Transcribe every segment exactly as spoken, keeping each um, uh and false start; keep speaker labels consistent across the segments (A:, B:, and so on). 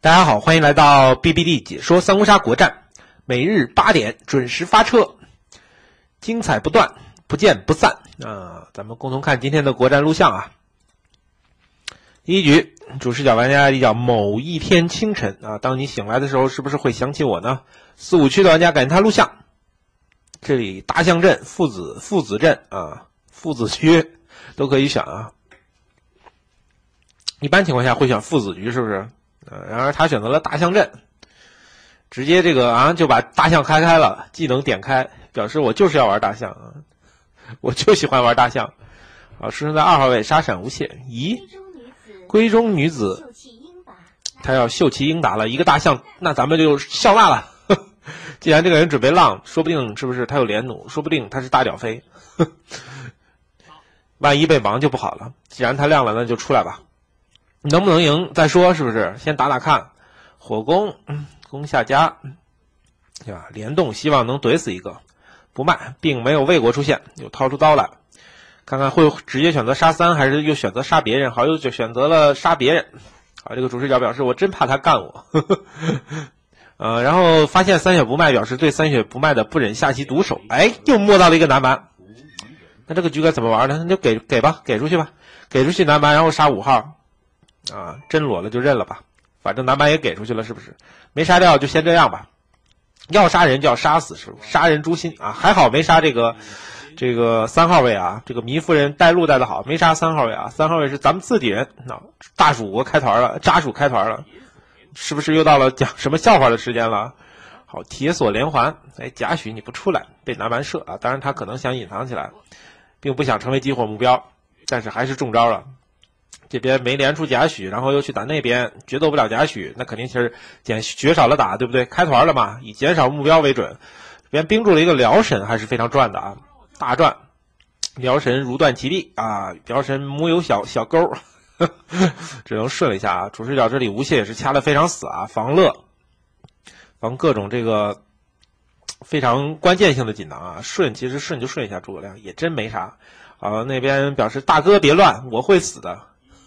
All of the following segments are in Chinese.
A: 大家好，欢迎来到 B B D 解说三国杀国战，每日八点准时发车，精彩不断，不见不散啊！咱们共同看今天的国战录像啊。第一局，主视角玩家 I D 叫某一天清晨啊，当你醒来的时候，是不是会想起我呢？四五区的玩家感谢他录像。这里大象阵、父子父子阵啊，父子局都可以选啊。一般情况下会选父子局，是不是？呃，然而他选择了大象阵，直接这个啊就把大象开开了，技能点开，表示我就是要玩大象啊，我就喜欢玩大象。啊，出生在二号位，杀闪无懈。咦，闺中女子，她要秀气英达了，一个大象，那咱们就笑纳了。既然这个人准备浪，说不定是不是他有连弩，说不定他是大屌飞。万一被盲就不好了。既然他亮了，那就出来吧。能不能赢再说，是不是？先打打看。火攻，嗯，攻下家，对吧？联动，希望能怼死一个。不卖，并没有魏国出现，又掏出刀来，看看会直接选择杀三，还是又选择杀别人？好，又就选择了杀别人。好，这个主视角表示我真怕他干我。呃，然后发现三血不卖，表示对三血不卖的不忍下其毒手。哎，又摸到了一个南蛮。那这个局该怎么玩呢？那就给给吧，给出去吧，给出去南蛮，然后杀五号。啊，真裸了就认了吧，反正南蛮也给出去了，是不是？没杀掉就先这样吧。要杀人就要杀死，是不是？杀人诛心啊！还好没杀这个这个三号位啊，这个糜夫人带路带的好，没杀三号位啊。三号位是咱们自己人，那、啊、大蜀国开团了，渣蜀开团了，是不是又到了讲什么笑话的时间了？好，铁锁连环，哎，贾诩你不出来，被南蛮射啊！当然他可能想隐藏起来，并不想成为激活目标，但是还是中招了。这边没连出贾诩，然后又去打那边，决斗不了贾诩，那肯定是减绝少了打，对不对？开团了嘛，以减少目标为准。这边冰住了一个辽神，还是非常赚的啊，大赚。辽神如断其臂啊，辽神木有小小钩，呵呵只能顺了一下啊。主视角这里无懈也是掐得非常死啊，防乐，防各种这个非常关键性的锦囊啊。顺其实顺就顺一下诸葛亮，也真没啥。啊，那边表示大哥别乱，我会死的。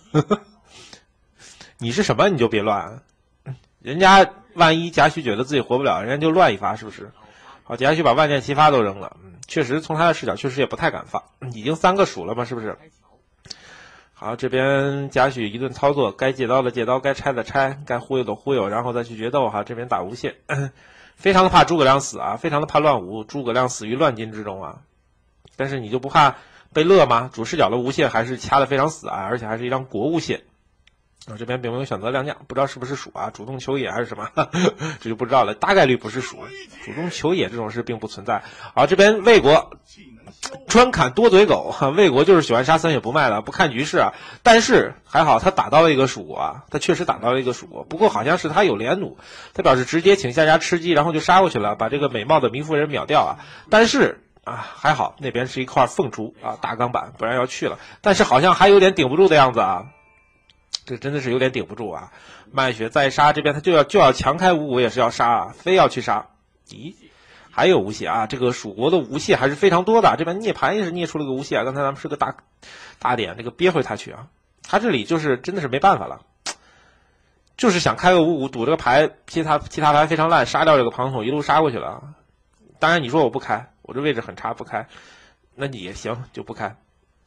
A: 你是什么你就别乱，人家万一贾诩觉得自己活不了，人家就乱一发，是不是？好，贾诩把万箭齐发都扔了，嗯，确实从他的视角确实也不太敢放，已经三个蜀了嘛，是不是？好，这边贾诩一顿操作，该借刀的借刀，该拆的拆，该忽悠的忽悠，然后再去决斗哈。这边打无懈，非常的怕诸葛亮死啊，非常的怕乱无，诸葛亮死于乱军之中啊。但是你就不怕被乐吗？主视角的无懈还是掐得非常死啊，而且还是一张国无懈。啊，这边并没有选择亮将，不知道是不是蜀啊，主动求野还是什么，呵呵这就不知道了。大概率不是蜀，主动求野这种事并不存在。好，这边魏国专砍多嘴狗，魏国就是喜欢杀三血不卖的，不看局势啊。但是还好他打到了一个蜀国啊，他确实打到了一个蜀国，不过好像是他有连弩，他表示直接请下家吃鸡，然后就杀过去了，把这个美貌的糜夫人秒掉啊。但是啊，还好那边是一块凤雏啊，大钢板，不然要去了。但是好像还有点顶不住的样子啊，这真的是有点顶不住啊。卖血再杀，这边他就要就要强开五五，也是要杀啊，非要去杀。咦，还有无懈啊，这个蜀国的无懈还是非常多的。这边涅盘也是捏出了个无懈啊，刚才咱们是个大大点，这个憋回他去啊。他这里就是真的是没办法了，就是想开个五五赌这个牌，其他其他牌非常烂，杀掉这个庞统，一路杀过去了。当然你说我不开，我这位置很差不开，那你也行就不开。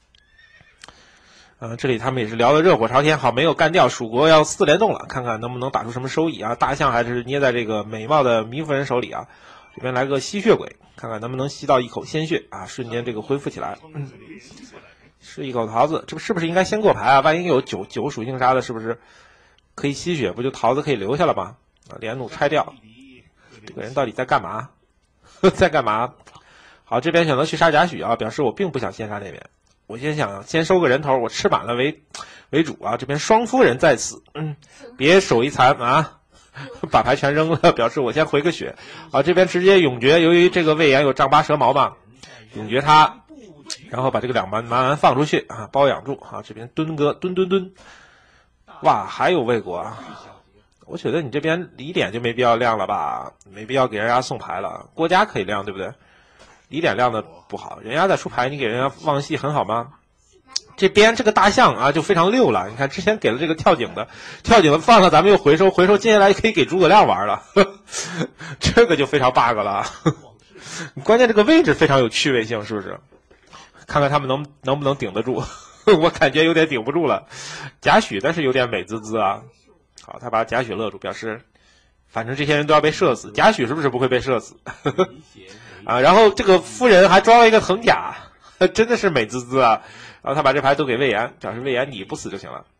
A: 呃，这里他们也是聊得热火朝天，好，没有干掉，蜀国要四连动了，看看能不能打出什么收益啊。大象还是捏在这个美貌的糜夫人手里啊。这边来个吸血鬼，看看能不能吸到一口鲜血啊，瞬间这个恢复起来。嗯，吃一口桃子，这不是不是应该先过牌啊？万一有九九属性杀的，是不是可以吸血？不就桃子可以留下了吗？啊，连弩拆掉，这个人到底在干嘛？在干嘛？好，这边选择去杀贾诩啊，表示我并不想先杀那边，我先想先收个人头，我吃满了为为主啊。这边双夫人在此，嗯，别手一残啊，把牌全扔了，表示我先回个血。好，这边直接永绝，由于这个魏延有丈八蛇矛嘛，永绝他，然后把这个两蛮蛮蛮放出去啊，包养住啊。这边蹲哥蹲蹲蹲，哇，还有魏国啊。我觉得你这边离点就没必要亮了吧，没必要给人家送牌了。郭嘉可以亮，对不对？离点亮的不好，人家在出牌，你给人家忘戏很好吗？ 这边这个大象啊就非常溜了，你看之前给了这个跳井的，跳井的放了咱们又回收回收，接下来可以给诸葛亮玩了，这个就非常 bug 了。关键这个位置非常有趣味性，是不是？看看他们能能不能顶得住，我感觉有点顶不住了。贾诩但是有点美滋滋啊，好，他把贾诩勒住，表示反正这些人都要被射死，贾诩是不是不会被射死？啊，然后这个夫人还装了一个藤甲，真的是美滋滋啊。然后他把这牌都给魏延，表示魏延你不死就行了。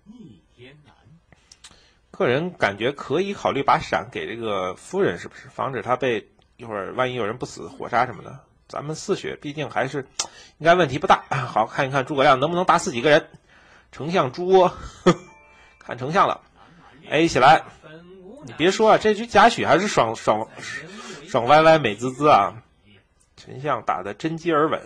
A: 个人感觉可以考虑把闪给这个夫人，是不是防止他被一会儿万一有人不死火杀什么的。咱们四血毕竟还是应该问题不大。好，看一看诸葛亮能不能打死几个人。丞相猪窝，看丞相了 ，A 起来。你别说啊，这局贾诩还是爽爽爽歪歪美滋滋啊。丞相打得真机而稳。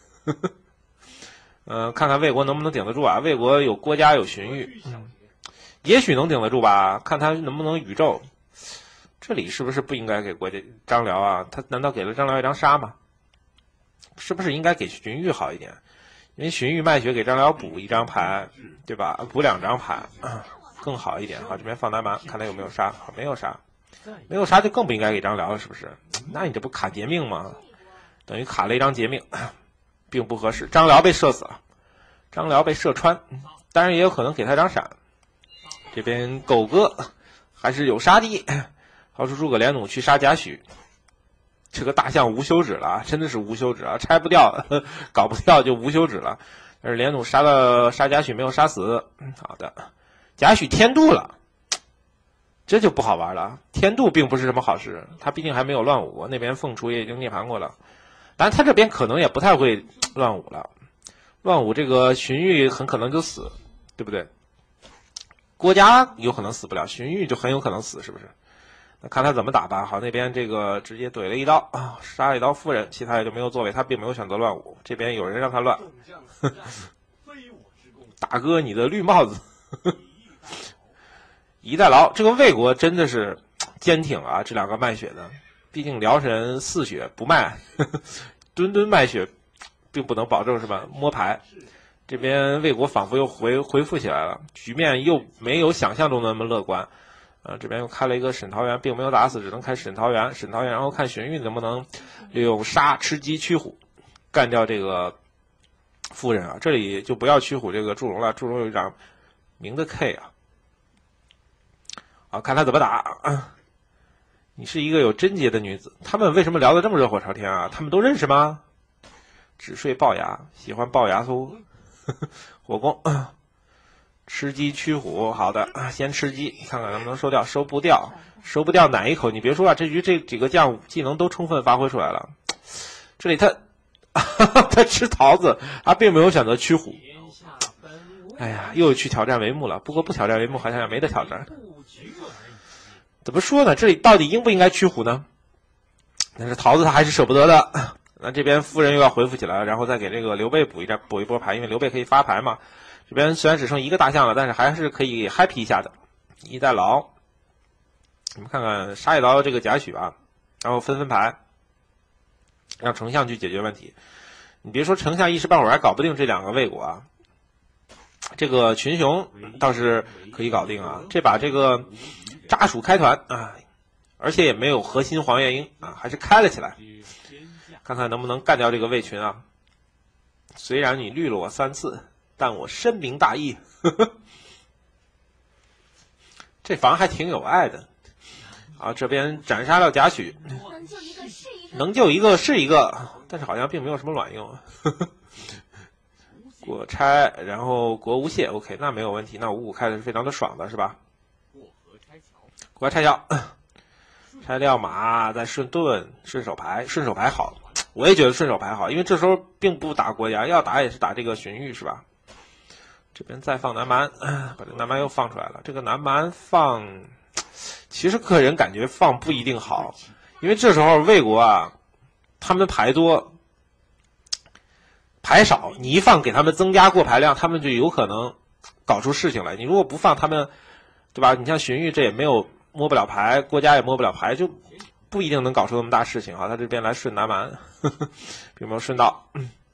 A: 嗯、呃，看看魏国能不能顶得住啊？魏国有郭嘉有荀彧，嗯，也许能顶得住吧，看他能不能宇宙。这里是不是不应该给国家张辽啊？他难道给了张辽一张杀吗？是不是应该给荀彧好一点？因为荀彧卖血给张辽补一张牌，对吧？补两张牌、啊、更好一点。好，这边放南蛮，看他有没有杀。好，没有杀，没有杀就更不应该给张辽了，是不是？那你这不卡劫命吗？等于卡了一张劫命。并不合适，张辽被射死了，张辽被射穿，当然也有可能给他张闪。这边狗哥还是有杀的，掏出诸葛连弩去杀贾诩。这个大象无休止了，真的是无休止啊，拆不掉，呵呵搞不掉就无休止了。但是连弩杀了杀贾诩没有杀死，好的，贾诩天妒了，这就不好玩了。天妒并不是什么好事，他毕竟还没有乱舞，那边凤雏也已经涅槃过了。但他这边可能也不太会乱舞了，乱舞这个荀彧很可能就死，对不对？郭嘉有可能死不了，荀彧就很有可能死，是不是？那看他怎么打吧。好，那边这个直接怼了一刀啊，杀了一刀夫人，其他也就没有作为，他并没有选择乱舞。这边有人让他乱，大哥你的绿帽子，一代劳。这个魏国真的是坚挺啊，这两个卖血的。毕竟辽神四血不卖，呵呵吨吨卖血，并不能保证是吧？摸牌，这边魏国仿佛又回恢复起来了，局面又没有想象中的那么乐观。呃，这边又开了一个沈桃园，并没有打死，只能开沈桃园，沈桃园，然后看荀彧能不能利用杀吃鸡驱虎，干掉这个夫人啊。这里就不要驱虎这个祝融了，祝融有一张明的 K 啊。好，看他怎么打。啊你是一个有贞洁的女子，他们为什么聊得这么热火朝天啊？他们都认识吗？只睡龅牙，喜欢龅牙酥，火攻，吃鸡驱虎。好的，先吃鸡，看看能不能收掉，收不掉，收不掉哪一口？你别说啊，这局这几个将技能都充分发挥出来了。这里他他吃桃子，他并没有选择驱虎。哎呀，又去挑战帷幕了。不过不挑战帷幕好像也没得挑战。怎么说呢？这里到底应不应该驱虎呢？但是桃子他还是舍不得的。那这边夫人又要恢复起来了，然后再给这个刘备补一张补一波牌，因为刘备可以发牌嘛。这边虽然只剩一个大象了，但是还是可以 happy 一下的。一代劳，你们看看杀一刀这个贾诩啊，然后分分牌，让丞相去解决问题。你别说丞相一时半会儿还搞不定这两个魏国啊，这个群雄倒是可以搞定啊。这把这个扎鼠开团啊，而且也没有核心黄月英啊，还是开了起来，看看能不能干掉这个魏群啊。虽然你绿了我三次，但我深明大义。呵呵这房还挺有爱的啊！这边斩杀了贾诩，能救一个是一个，但是好像并没有什么卵用。呵呵国拆，然后国无懈 ，OK， 那没有问题，那五五开的是非常的爽的，是吧？国拆桥，拆掉马，再顺盾，顺手牌，顺手牌好，我也觉得顺手牌好，因为这时候并不打国家，要打也是打这个荀彧，是吧？这边再放南蛮，把这南蛮又放出来了。这个南蛮放，其实个人感觉放不一定好，因为这时候魏国啊，他们牌多，牌少，你一放给他们增加过牌量，他们就有可能搞出事情来。你如果不放他们，对吧？你像荀彧这也没有摸不了牌，郭嘉也摸不了牌，就不一定能搞出那么大事情。好，他这边来顺南蛮，呵呵并没有顺到。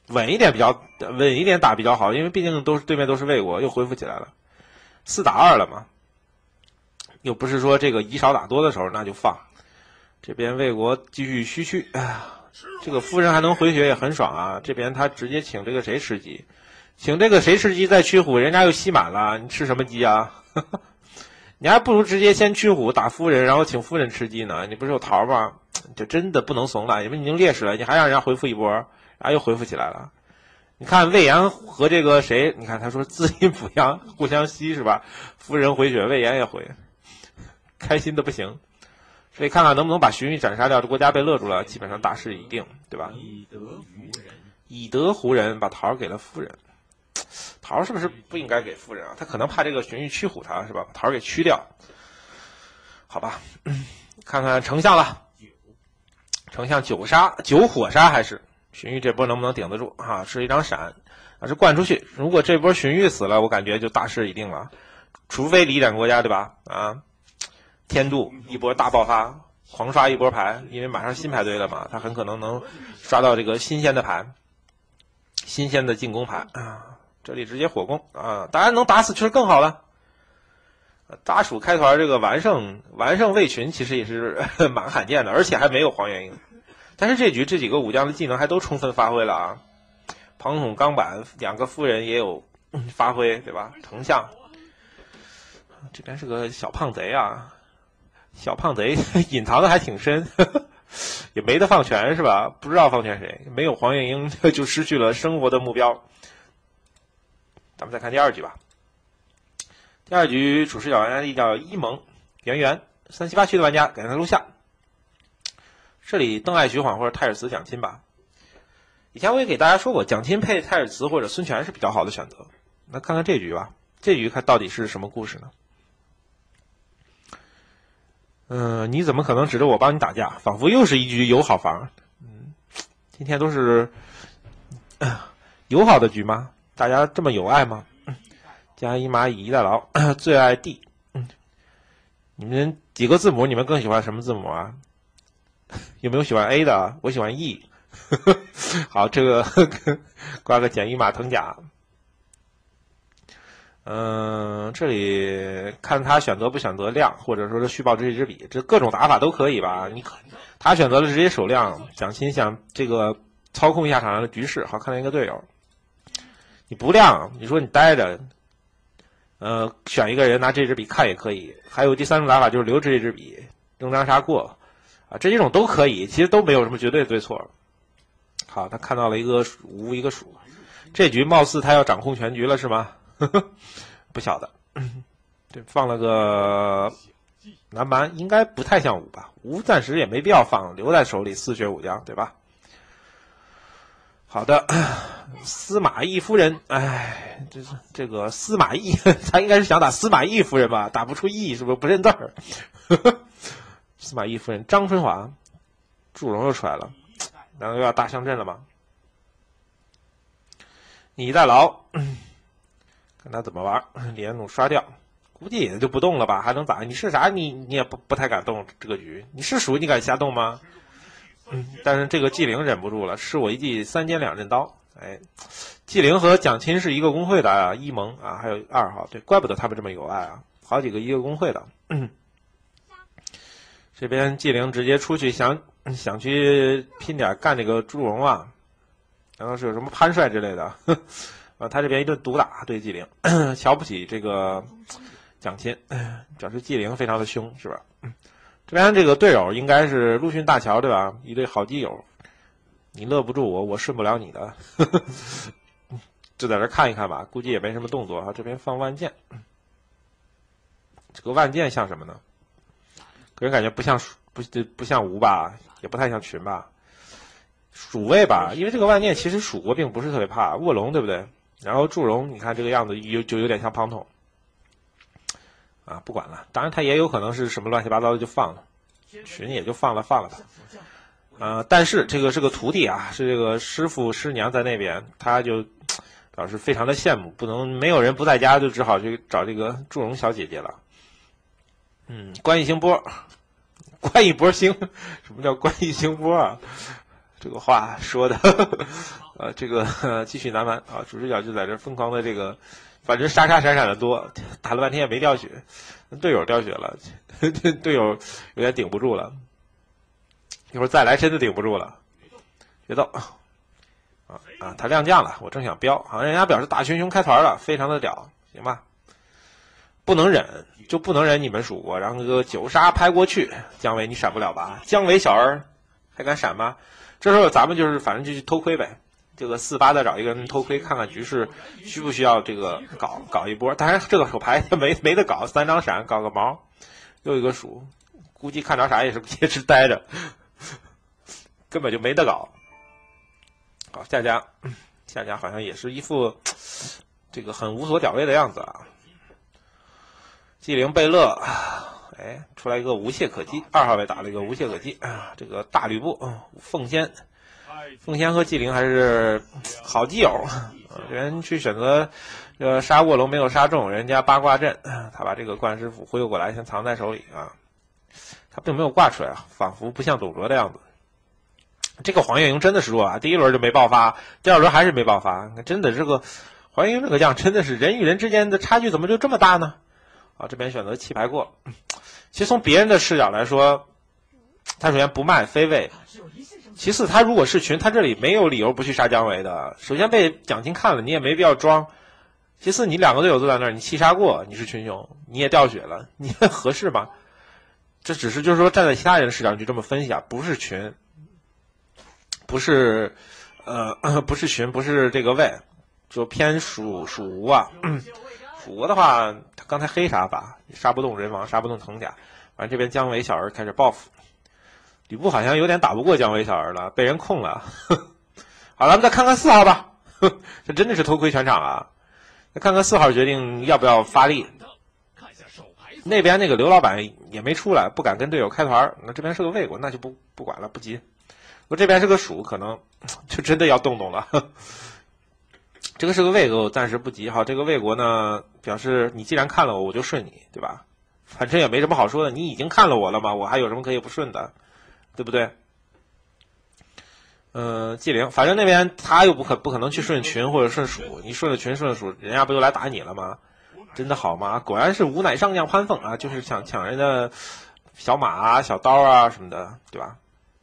A: 稳一点比较稳一点打比较好，因为毕竟都是对面都是魏国，又恢复起来了，四打二了嘛，又不是说这个以少打多的时候，那就放。这边魏国继续虚去，哎呀，这个夫人还能回血也很爽啊！这边他直接请这个谁吃鸡，请这个谁吃鸡再驱虎，人家又吸满了，你吃什么鸡啊？你还不如直接先驱虎打夫人，然后请夫人吃鸡呢。你不是有桃吗？就真的不能怂了，因为你已经劣势了，你还让人家回复一波，然后又恢复起来了。你看魏延和这个谁，你看他说自阴补阳，互相吸是吧？夫人回血，魏延也回，开心的不行。所以看看能不能把荀彧斩杀掉，这国家被勒住了，基本上大势已定，对吧？以德服人，以德服人，把桃给了夫人。桃是不是不应该给夫人啊？他可能怕这个荀彧驱虎他，是吧？把桃给驱掉。好吧，嗯、看看丞相了。丞相九杀九火杀还是荀彧这波能不能顶得住啊？是一张闪，啊是灌出去。如果这波荀彧死了，我感觉就大势已定了。除非离展国家，对吧？啊。天妒一波大爆发，狂刷一波牌，因为马上新牌堆了嘛，他很可能能刷到这个新鲜的牌，新鲜的进攻牌啊！这里直接火攻啊！当然能打死就是更好了。大蜀开团这个完胜完胜魏群其实也是蛮罕见的，而且还没有黄元英。但是这局这几个武将的技能还都充分发挥了啊！庞统、钢板两个夫人也有发挥，对吧？丞相这边是个小胖贼啊！小胖贼隐藏的还挺深，呵呵，也没得放权是吧？不知道放权谁，没有黄月英就失去了生活的目标。咱们再看第二局吧。第二局主视角玩家叫一萌圆圆三七八区的玩家，感谢他录像。这里邓艾、徐晃或者泰尔茨、蒋钦吧。以前我也给大家说过，蒋钦配泰尔茨或者孙权是比较好的选择。那看看这局吧，这局看到底是什么故事呢？嗯、呃，你怎么可能指着我帮你打架？仿佛又是一局友好房。嗯，今天都是、呃、友好的局吗？大家这么有爱吗？嗯、加一蚂蚁一代劳，最爱 D。嗯，你们几个字母，你们更喜欢什么字母啊？有没有喜欢 A 的？我喜欢 E。好，这个挂个简易码腾甲。嗯，这里看他选择不选择亮，或者说是虚报这一支笔，这各种打法都可以吧？你他选择了直接守亮，蒋钦想这个操控一下场上的局势，好看到一个队友。你不亮，你说你待着，呃，选一个人拿这支笔看也可以。还有第三种打法就是留着这支笔，扔张杀过，啊，这几种都可以，其实都没有什么绝对对错。好，他看到了一个吴一个蜀，这局貌似他要掌控全局了是吗？呵呵，不晓得，对，放了个南蛮，应该不太像吴吧？吴暂时也没必要放，留在手里四血武将，对吧？好的，司马懿夫人，哎，这是这个司马懿，他应该是想打司马懿夫人吧？打不出懿，是不是不认字儿？司马懿夫人张春华，祝融又出来了，难道又要大上阵了吗？你代劳。看他怎么玩，连弩刷掉，估计也就不动了吧？还能咋？你是啥？你你也不不太敢动这个局。你是蜀，你敢瞎动吗？嗯，但是这个纪灵忍不住了，是我一记三尖两刃刀。哎，纪灵和蒋钦是一个工会的啊，一盟啊，还有二号，对，怪不得他们这么有爱啊，好几个一个工会的。嗯、这边纪灵直接出去想想去拼点干这个朱荣啊，然后是有什么潘帅之类的。呵啊，他这边一顿毒打对纪灵，瞧不起这个蒋钦，表示纪灵非常的凶，是吧？这边这个队友应该是陆逊大乔，对吧？一对好基友，你勒不住我，我顺不了你的，就在这看一看吧，估计也没什么动作啊。这边放万箭，这个万箭像什么呢？个人感觉不像不不像吴吧，也不太像群吧，蜀魏吧，因为这个万箭其实蜀国并不是特别怕卧龙，对不对？然后祝融，你看这个样子有就有点像庞统，啊，不管了，当然他也有可能是什么乱七八糟的就放了，群也就放了放了吧，呃，但是这个是个徒弟啊，是这个师傅师娘在那边，他就表示非常的羡慕，不能没有人不在家，就只好去找这个祝融小姐姐了。嗯，关一星波，关一波星，什么叫关一星波啊？这个话说的， 呃，这个、呃、继续南蛮啊，主视角就在这疯狂的这个，反正杀杀闪闪的多，打了半天也没掉血，队友掉血了，队友有点顶不住了，一会儿再来真的顶不住了，决斗啊啊，他亮将了，我正想飙，好像人家表示大群雄开团了，非常的屌，行吧？不能忍就不能忍你们蜀国，然后个九杀拍过去，姜维你闪不了吧？姜维小儿还敢闪吗？这时候咱们就是反正就去偷窥呗，这个四八再找一个人偷窥，看看局势需不需要这个搞搞一波。当然这个手牌没没得搞，三张闪搞个毛，又一个蜀，估计看着啥也是也是待着，根本就没得搞。好，下家下家好像也是一副这个很无所屌位的样子啊。纪灵贝勒，哎，出来一个无懈可击，二号位打了一个无懈可击啊！这个大吕布，嗯，奉先，奉先和纪灵还是好基友，人去选择呃杀卧龙没有杀中，人家八卦阵，他把这个冠师斧挥过来，先藏在手里啊，他并没有挂出来啊，仿佛不像董卓的样子。这个黄月英真的是弱啊，第一轮就没爆发，第二轮还是没爆发，真的这个黄月英这个将真的是人与人之间的差距怎么就这么大呢？啊，这边选择弃牌过。其实从别人的视角来说，他首先不卖非位，其次他如果是群，他这里没有理由不去杀姜维的。首先被蒋钦看了，你也没必要装。其次你两个队友都在那儿，你弃杀过，你是群雄，你也掉血了，你合适吗？这只是就是说站在其他人的视角你就这么分析啊，不是群，不是呃不是群，不是这个位，就偏属属无啊。蜀国的话，他刚才黑杀法杀不动人王，杀不动藤甲，反正这边姜维小儿开始报复。吕布好像有点打不过姜维小儿了，被人控了。好了，咱们再看看四号吧。这真的是偷窥全场啊！再看看四号决定要不要发力。那边那个刘老板也没出来，不敢跟队友开团。那这边是个魏国，那就不不管了，不急。我这边是个蜀，可能就真的要动动了。这个是个魏国，我暂时不急。好，这个魏国呢，表示你既然看了我，我就顺你，对吧？反正也没什么好说的，你已经看了我了嘛，我还有什么可以不顺的，对不对？嗯、呃，纪灵，反正那边他又不可不可能去顺群或者顺蜀，你顺了群顺了蜀，人家不就来打你了吗？真的好吗？果然是吾乃上将潘凤啊，就是想抢人的小马啊、小刀啊什么的，对吧？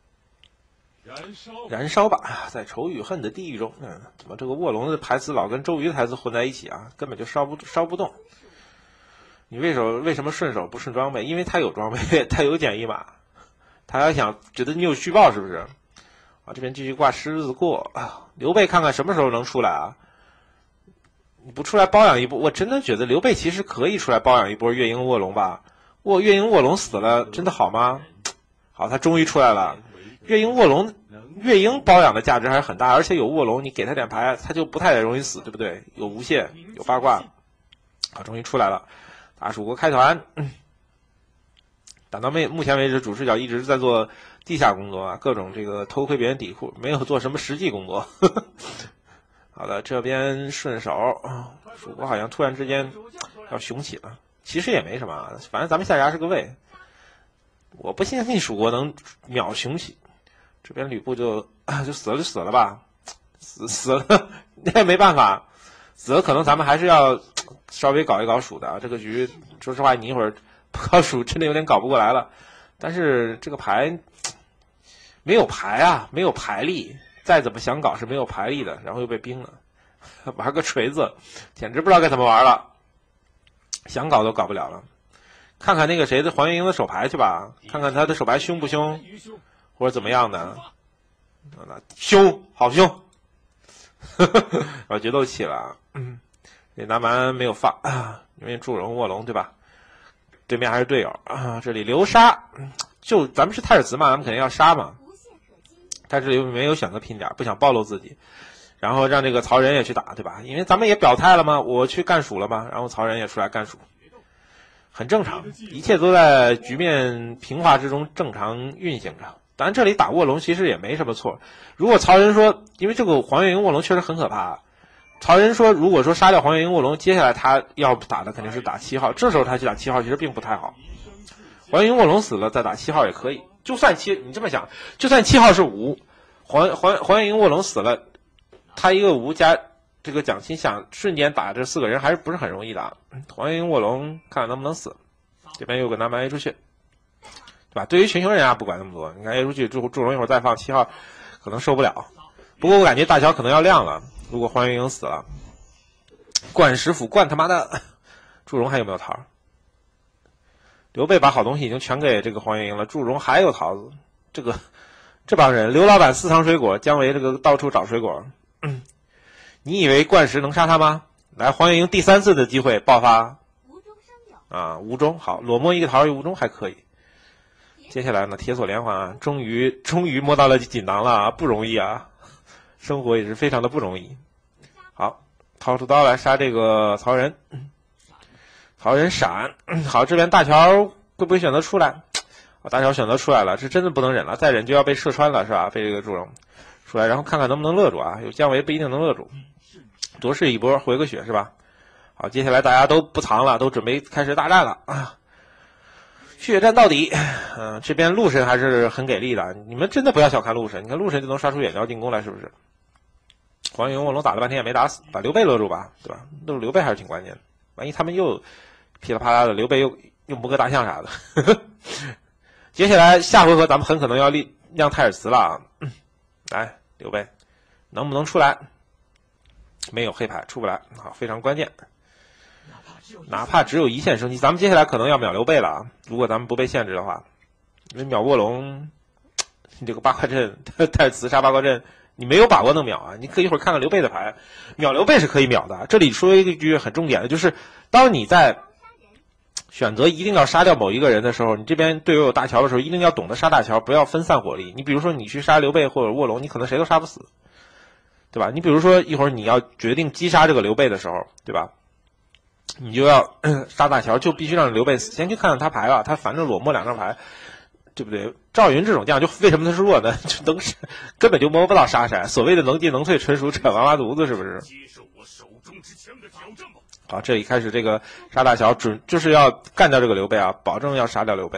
A: 燃烧吧，在仇与恨的地狱中，嗯，怎么这个卧龙的台词老跟周瑜的台词混在一起啊？根本就烧不烧不动。你为什么为什么顺手不顺装备？因为他有装备，他有简易码，他还想觉得你有虚报是不是？啊，这边继续挂狮子过啊！刘备看看什么时候能出来啊？你不出来包养一波，我真的觉得刘备其实可以出来包养一波月婴卧龙吧？卧月婴卧龙死了，真的好吗？好，他终于出来了。月婴卧龙，月婴包养的价值还是很大，而且有卧龙，你给他点牌，他就不太容易死，对不对？有无懈，有八卦，啊，终于出来了，打蜀国开团。嗯、打到目目前为止，主视角一直在做地下工作啊，各种这个偷窥别人底库，没有做什么实际工作。呵呵好的，这边顺手，蜀国好像突然之间要雄起了，其实也没什么，反正咱们下家是个魏，我不相信蜀国能秒雄起。这边吕布就就死了就死了吧，死死了那也没办法，死了可能咱们还是要稍微搞一搞蜀的啊。这个局说实话，你一会儿不搞蜀真的有点搞不过来了。但是这个牌没有牌啊，没有牌力，再怎么想搞是没有牌力的，然后又被冰了，玩个锤子，简直不知道该怎么玩了，想搞都搞不了了。看看那个谁的黄月英的手牌去吧，看看他的手牌凶不凶。或者怎么样的？凶，好凶！然后决斗起了，嗯，这南蛮没有放，因为祝融卧龙对吧？对面还是队友啊，这里留杀，就咱们是太史慈嘛，咱们肯定要杀嘛。但是又没有选择拼点，不想暴露自己，然后让这个曹仁也去打，对吧？因为咱们也表态了嘛，我去干蜀了嘛，然后曹仁也出来干蜀，很正常，一切都在局面平滑之中正常运行着。当然这里打卧龙其实也没什么错，如果曹仁说，因为这个黄月英卧龙确实很可怕，曹仁说如果说杀掉黄月英卧龙，接下来他要打的肯定是打七号，这时候他去打七号其实并不太好。黄月英卧龙死了再打七号也可以，就算七，你这么想，就算七号是五，黄黄黄月英卧龙死了， 他一个吴加这个蒋钦想瞬间打这四个人还是不是很容易的。黄元英卧龙看看能不能死，这边又个南蛮 A 出去，对吧？对于群雄人啊，不管那么多，你看 A 出去，祝祝融一会儿再放七号，可能受不了。不过我感觉大乔可能要亮了，如果黄元英死了，冠石府冠他妈的，祝融还有没有桃？刘备把好东西已经全给这个黄元英了，祝融还有桃子，这个这帮人，刘老板私藏水果，姜维这个到处找水果。嗯、你以为冠石能杀他吗？来，黄元英第三次的机会爆发，啊，无中好，裸摸一个桃，无中还可以。接下来呢，铁索连环啊，终于终于摸到了锦囊了啊，不容易啊，生活也是非常的不容易。好，掏出刀来杀这个曹仁，曹仁闪，好，这边大乔会不会选择出来？啊，大乔选择出来了，这真的不能忍了，再忍就要被射穿了，是吧？被这个祝融出来，然后看看能不能勒住啊，有姜维不一定能勒住，多试一波回个血是吧？好，接下来大家都不藏了，都准备开始大战了啊！血战到底。嗯、呃，这边陆神还是很给力的，你们真的不要小看陆神，你看陆神就能刷出远交进攻来，是不是？黄元卧龙打了半天也没打死，把刘备勒住吧，对吧？勒住刘备还是挺关键的，万一他们又噼里啪啦的，刘备又又摸个大象啥的。呵呵，接下来下回合咱们很可能要立亮太史慈了啊！嗯、来，刘备能不能出来？没有黑牌出不来，好，非常关键。哪怕只有一线生机，咱们接下来可能要秒刘备了啊！如果咱们不被限制的话，因为秒卧龙，这个八卦阵太慈杀八卦阵，你没有把握能秒啊！你可以一会儿看看刘备的牌，秒刘备是可以秒的。这里说一句很重点的，就是当你在选择一定要杀掉某一个人的时候，你这边队友有大乔的时候，一定要懂得杀大乔，不要分散火力。你比如说你去杀刘备或者卧龙，你可能谁都杀不死，对吧？你比如说一会儿你要决定击杀这个刘备的时候，对吧？你就要杀大乔，就必须让刘备死。先去看看他牌了，他反正裸摸两张牌，对不对？赵云这种将就为什么他是弱呢？就能根本就摸不到沙山。所谓的能进能退，纯属扯王八犊子，是不是？好，这里开始这个杀大乔，准就是要干掉这个刘备啊，保证要杀掉刘备。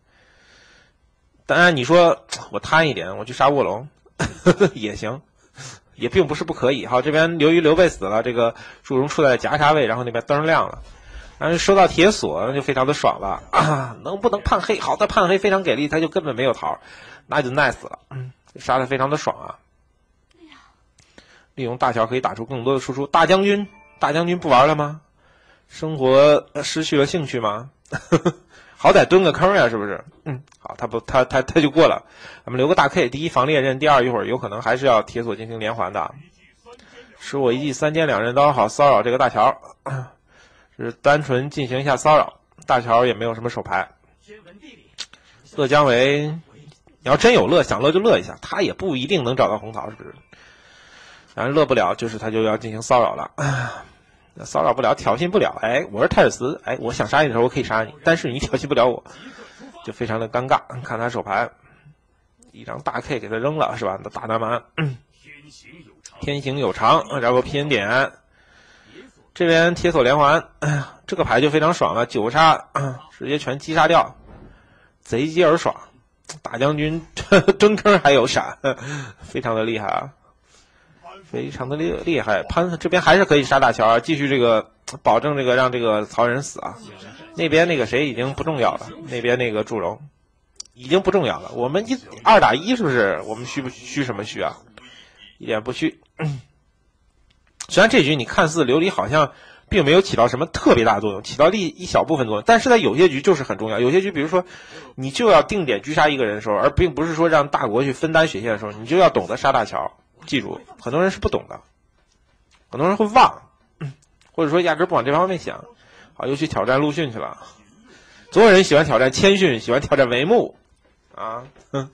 A: 当然，你说我贪一点，我去杀卧龙也行。也并不是不可以。好，这边由于刘备死了，这个祝融处在夹杀位，然后那边灯亮了，然后收到铁索，那就非常的爽了啊！能不能判黑？好的，判黑非常给力，他就根本没有桃，那就 nice 了，嗯，杀的非常的爽啊！利用大乔可以打出更多的输出。大将军，大将军不玩了吗？生活失去了兴趣吗？好歹蹲个坑呀，是不是？嗯，好，他不，他他他就过了。咱们留个大 K， 第一防猎刃，第二一会儿有可能还是要铁索进行连环的。使我一记三尖两刃刀，好骚扰这个大乔，是单纯进行一下骚扰。大乔也没有什么手牌。乐姜维，你要真有乐，想乐就乐一下，他也不一定能找到红桃，是不是？反正乐不了，就是他就要进行骚扰了。骚扰不了，挑衅不了，哎，我是太史慈，哎，我想杀你的时候我可以杀你，但是你挑衅不了我，就非常的尴尬。看他手牌，一张大 K 给他扔了，是吧？大南蛮，天行有常，然后偏点，这边铁索连环，这个牌就非常爽了，九杀直接全击杀掉，贼鸡而爽。大将军蹲坑还有闪，非常的厉害啊。非常的厉厉害，潘这边还是可以杀大乔啊，继续这个保证这个让这个曹仁死啊。那边那个谁已经不重要了，那边那个祝融已经不重要了。我们一二打一是不是？我们虚不虚什么虚啊？一点不虚。虽然这局你看似琉璃好像并没有起到什么特别大的作用，起到一一小部分作用，但是在有些局就是很重要。有些局比如说你就要定点狙杀一个人的时候，而并不是说让大国去分担血线的时候，你就要懂得杀大乔。记住，很多人是不懂的，很多人会忘，或者说压根不往这方面想。好，又去挑战陆逊去了。总有人喜欢挑战谦逊，喜欢挑战帷幕啊。哼，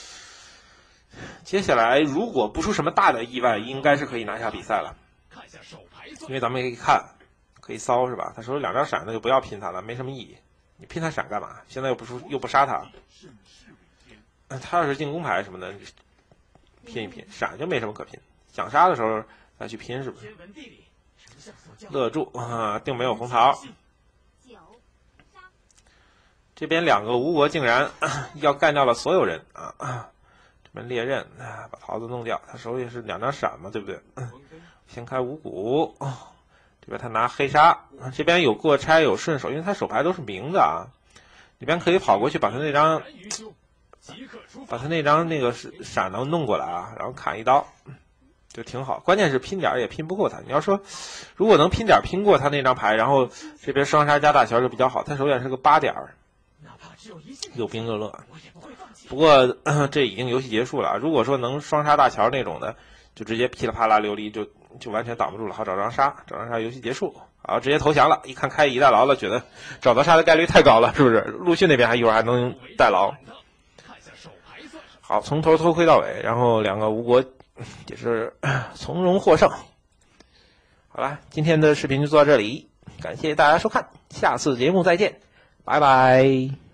A: 接下来如果不出什么大的意外，应该是可以拿下比赛了。因为咱们也可以看，可以骚是吧？他说两张闪，那就不要拼他了，没什么意义。你拼他闪干嘛？现在又不出又不杀他。他要是进攻牌什么的。拼一拼，闪就没什么可拼，想杀的时候再去拼，是不是？勒住啊，定没有红桃。这边两个吴国竟然要干掉了所有人啊！ 这边猎刃啊，把桃子弄掉，他手里是两张闪嘛，对不对？先开五谷，这边他拿黑沙，这边有过拆有顺手，因为他手牌都是明的啊。这边可以跑过去把他那张，把他那张那个闪能弄过来啊，然后砍一刀，就挺好。关键是拼点也拼不过他。你要说如果能拼点拼过他那张牌，然后这边双杀加大乔就比较好。他手眼是个八点，有兵乐乐。不过、呃、这已经游戏结束了。如果说能双杀大乔那种的，就直接噼里啪啦琉璃就就完全挡不住了。好，找张杀，找张杀，游戏结束。好，直接投降了。一看开一代劳了，觉得找到杀的概率太高了，是不是？陆逊那边还一会儿还能代劳。好，从头偷窥到尾，然后两个吴国也是从容获胜。好了，今天的视频就做到这里，感谢大家收看，下次节目再见，拜拜。